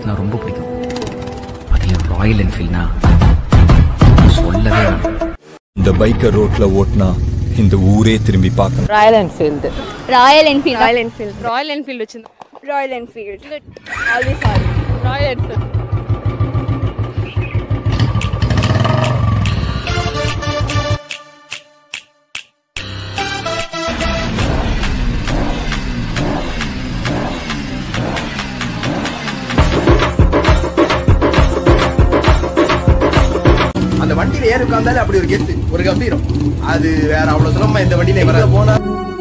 பைக்ஸ்னா ரொம்ப பிடிக்கும். அதுலயும் ராயல் என்ஃபீல்ட்னா சொல்லவே வேண்டாம். இந்த பைக்கை ரோட்ல ஓட்டினா இந்த ஊரே திரும்பி பார்க்கணும். Royal Enfield Royal Enfield Royal Enfield Royal Enfield வச்சிருந்தோம். Royal Enfield always Royal Enfield. அந்த வண்டியில ஏறி உட்கார்ந்தாலே அப்படி ஒரு கெத்து, ஒரு கம்பீரம். அது வேற அவ்வளவு சுலமா இந்த வண்டியில போனா